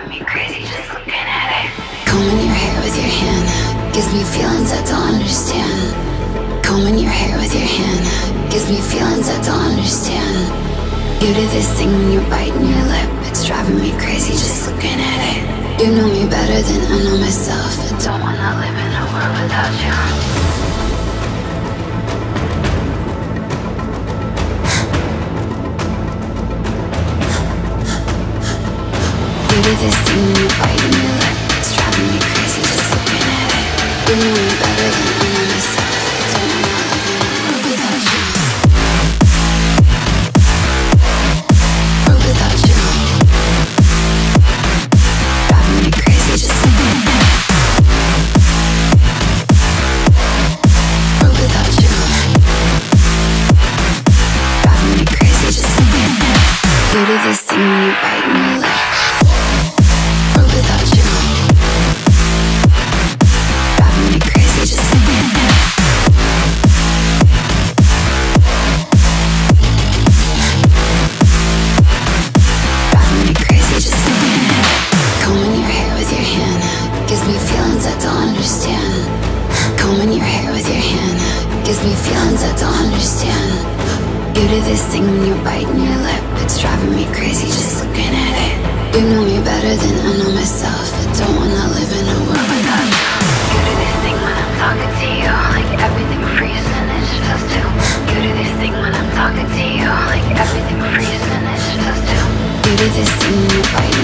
driving me crazy just looking at it. Combing your hair with your hand gives me feelings I don't understand. Combing your hair with your hand gives me feelings I don't understand. You do this thing when you're biting your lip, it's driving me crazy just looking at it. You know me better than I know myself. I don't wanna live in a world without you. You do this thing when you're biting your lip, it's driving me crazy just looking at it. You know me better than I know myself. I don't wanna live in a world without you. World without you. Driving me crazy just looking at it. World without you. Driving me crazy just looking at it. You do this thing when you're biting your lip. Without you, driving me crazy just looking at it. Driving me crazy just looking at it. Combing your hair with your hand gives me feelings I don't understand. Combing your hair with your hand gives me feelings I don't understand. You do this thing when you're biting your lip, it's driving me crazy just looking at it. You know me better than I know myself. I don't wanna live in a world without you. You do this thing when I'm talking to you, like everything freezes and it's just you. You do this thing when I'm talking to you, like everything freezes and it's just you. You do this thing when you're biting